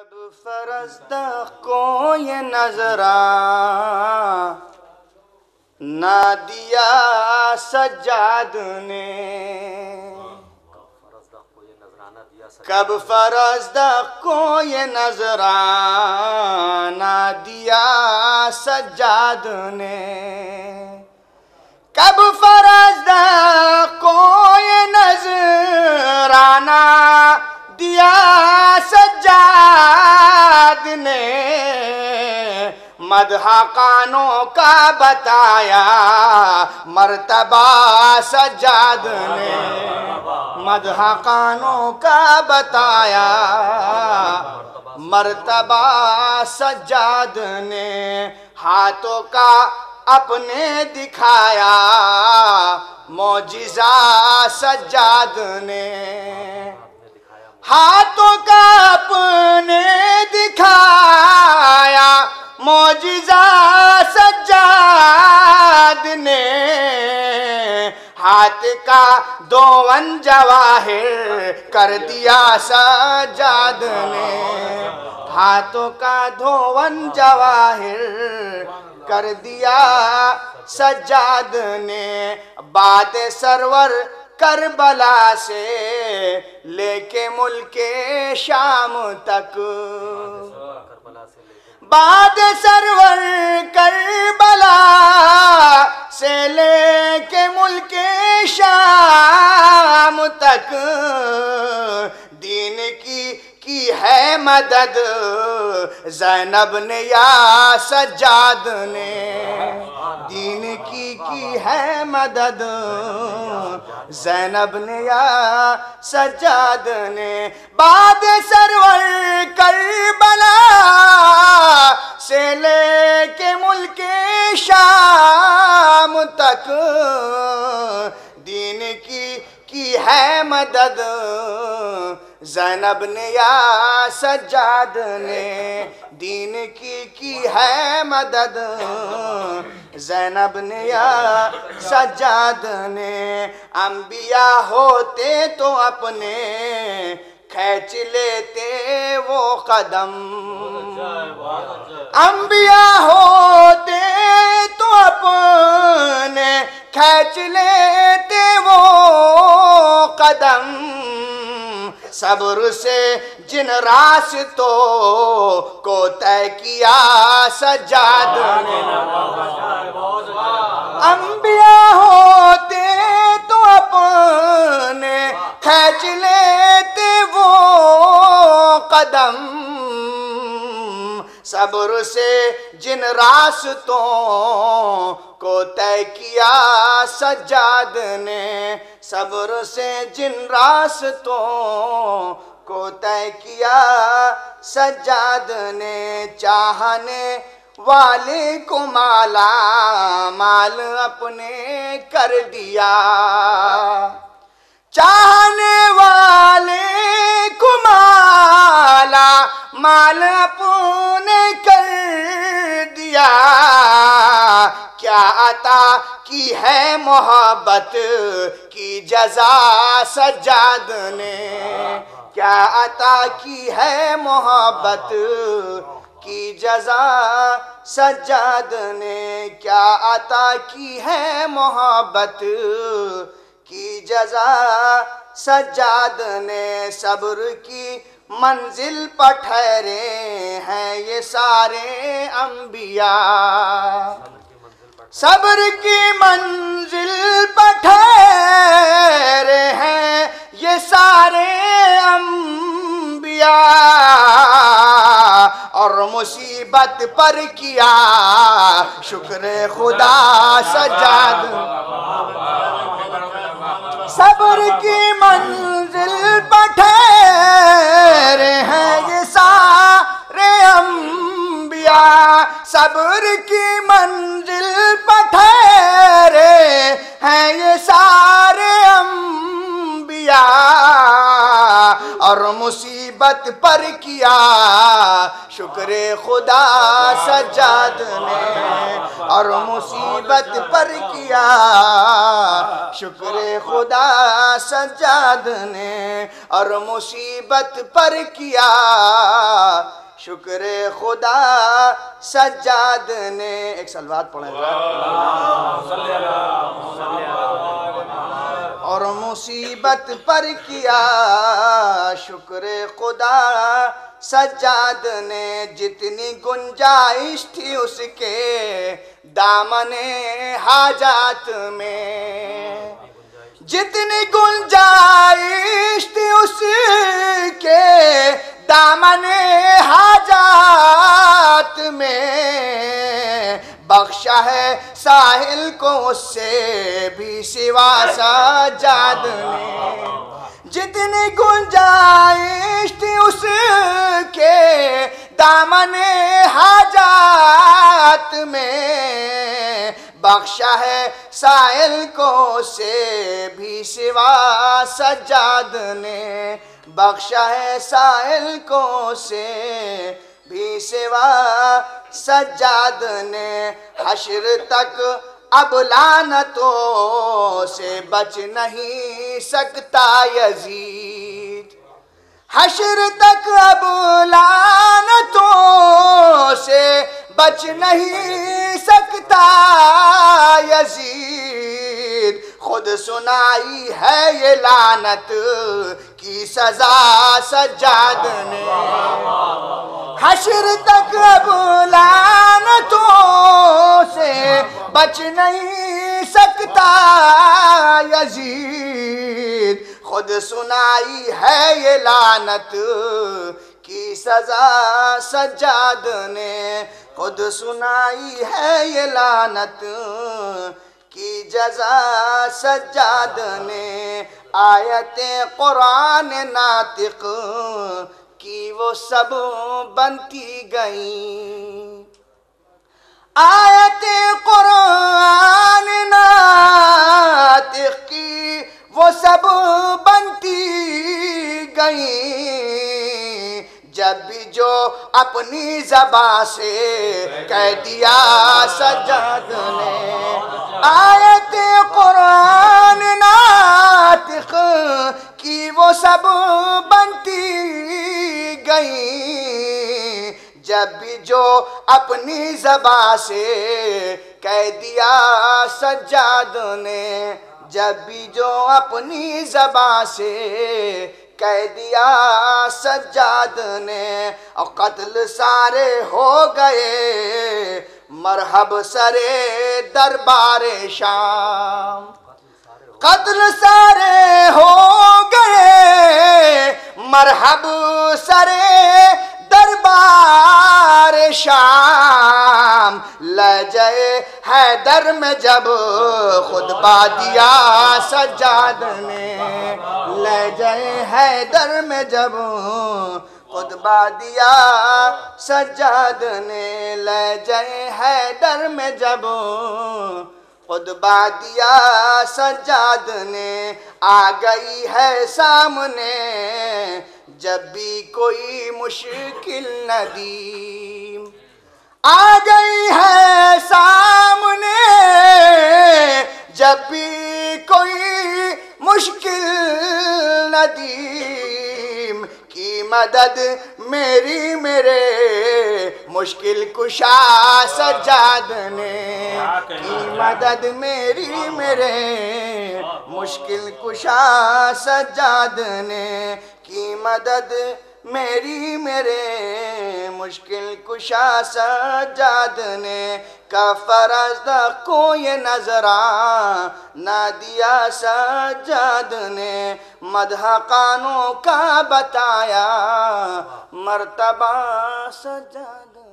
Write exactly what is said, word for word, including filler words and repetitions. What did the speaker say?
کب فرزدہ کو یہ نظراں نہ دیا سجاد نے، کب فرزدہ کو یہ نظراں نہ دیا سجاد نے، کب فرزدہ کو یہ نظرانہ دیا سجاد نے، مدح قانوں کا بتایا مرتبہ سجاد نے، مدح قانوں کا بتایا مرتبہ سجاد نے، ہاتھوں کا اپنے دکھایا معجزہ سجاد نے، ہاتھوں کا اپنے دکھایا معجزہ سجاد نے، ہاتھ کا دون جواہر کر دیا سجاد نے، ہاتھوں کا دون جواہر کر دیا سجاد نے، بعد سرور کربلا سے لے کے ملک شام تک، بعد سرور کربلا سے لے کے ملک شام تک، دین کی کی ہے مدد زینب نے یا سجاد نے، دین کی کی ہے مدد زینب نے یا سجاد نے، بعد سرور کربلا سے لے کے ملک شام تک، دین کی کی ہے مدد زینب نے یا سجاد نے، دین کی کی ہے مدد زینب نے یا سجاد نے، انبیاء ہوتے تو اپنے کھینچ لیتے وہ قدم، انبیاء ہوتے تو اپنے کھینچ لیتے وہ قدم، صبر سے جن راستوں کو طے کیا سجاد نے، انبیاء ہوتے تو اپنے کھینچ لیتے وہ قدم، صبر سے جن راستوں کو طے کیا سجاد نے، صبر سے جن راستوں کو طے کیا سجاد نے، چاہنے والے کو مالا مال اپنے کر دیا، چاہنے والے کو مالا مال اپنے کر دیا، کیا عطا کی ہے محبت کی جزا سجاد نے، کیا عطا کی ہے محبت کی جزا سجاد نے، کیا عطا کی ہے محبت کی جزا سجاد نے، صبر کی منزل پر ٹھہرے ہیں یہ سارے انبیاء، صبر کی منزل پر ٹھہرے ہیں یہ سارے انبیاء، اور مصیبت پر کیا شکر خدا سجاد، صبر کی منزل پر ٹھہرے ہیں یہ سارے انبیاء، صبر کی منزل پر ٹھہرے ہیں یہ سارے انبیاء، اور مصیبت پر کیا شکر خدا سجاد نے، اور مصیبت پر کیا شکر خدا سجاد نے، اور مصیبت پر کیا شکر خدا سجاد نے. ایک سلوات پڑھیں گا. اور مصیبت پر کیا شکر خدا سجاد نے. جتنی گنجائش تھی اس کے دامن حاجات میں، جتنی گنجائش تھی اس کے دامن حاجات میں، بخشا ہے ساحل کو اس سے بھی سوا سجاد نے. جتنی گنجائش تھی اس کے دامن حاجات میں، بخشا ہے سائل کو سے بھی سوا سجاد نے. بخشا ہے سائل کو سے بھی سوا سجاد نے. حشر تک اب لعنتوں سے بچ نہیں سکتا یزید. حشر تک اب لعنتوں سے بچ نہیں سکتا یزید. خود سنائی ہے یہ لعنت کی سزا سجاد نے. حشر تک اب لعنتوں سے بچ نہیں سکتا یزید. خود سنائی ہے یہ لعنت کی سزا سجاد نے. خود سنائی ہے یہ لعنت کی جزا سجاد نے. آیت قرآن ناطق کی وہ سب بنتی گئیں. آیت قرآن ناطق کی وہ سب بنتی گئیں. جب بھی جو اپنی زبان سے کہہ دیا سجاد نے. آیت قرآن ناطق کی وہ سب بنتی گئیں. جب بھی جو اپنی زبان سے کہہ دیا سجاد نے. جب بھی جو اپنی زبان سے کہہ دیا سجاد نے. اور قتل سارے ہو گئے مرحب سرے دربار شام. قتل سارے ہو گئے مرحب سرے دربار شام. لہجۂ حیدر میں جب خطبہ دیا سجاد نے. لہجۂ حیدر میں جب خطبہ دیا سجاد نے. لہجۂ حیدر میں جب خطبہ دیا سجاد نے. آ گئی ہے سامنے جب بھی کوئی مشکل ندیم. آ گئی ہے سامنے جب بھی کوئی مشکل ندیم. کی مدد میری میرے مشکل کشا سجاد نے. کی مدد میری میرے مشکل کشا سجاد نے. کی مدد میری میرے مشکل کشا سجاد نے. کفرزد کو یہ نظرہ نہ دیا سجاد نے. مدح قانوں کا بتایا مرتبہ سجاد